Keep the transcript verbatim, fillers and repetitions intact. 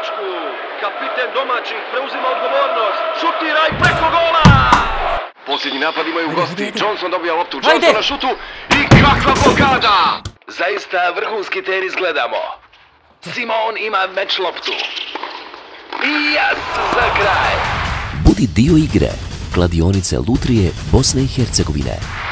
mačku. Kapiten domaćih preuzima odgovornost. Šutira i preko gola! Posljednji napad imaju gosti. Johnson dobija loptu. Johnson na šutu. I kakva blokada! Zaista vrhunski tenis gledamo. Simon ima meč loptu. I jas za kraj. Budi dio igre. Kladionice Lutrije Bosne i Hercegovine.